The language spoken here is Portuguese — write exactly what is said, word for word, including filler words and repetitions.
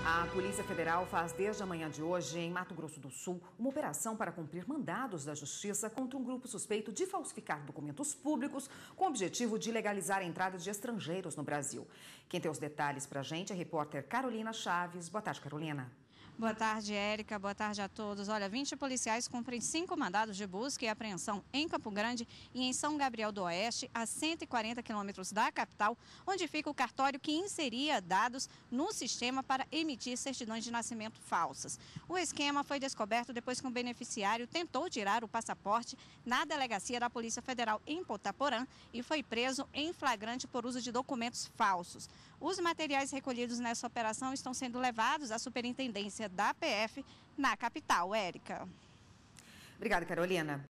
A Polícia Federal faz desde a manhã de hoje, em Mato Grosso do Sul, uma operação para cumprir mandados da Justiça contra um grupo suspeito de falsificar documentos públicos com o objetivo de legalizar a entrada de estrangeiros no Brasil. Quem tem os detalhes para a gente é a repórter Carolina Chaves. Boa tarde, Carolina. Boa tarde, Érica. Boa tarde a todos. Olha, vinte policiais cumprem cinco mandados de busca e apreensão em Campo Grande e em São Gabriel do Oeste, a cento e quarenta quilômetros da capital, onde fica o cartório que inseria dados no sistema para emitir certidões de nascimento falsas. O esquema foi descoberto depois que um beneficiário tentou tirar o passaporte na delegacia da Polícia Federal em Potaporã e foi preso em flagrante por uso de documentos falsos. Os materiais recolhidos nessa operação estão sendo levados à superintendência da P F na capital. Érica. Obrigada, Carolina.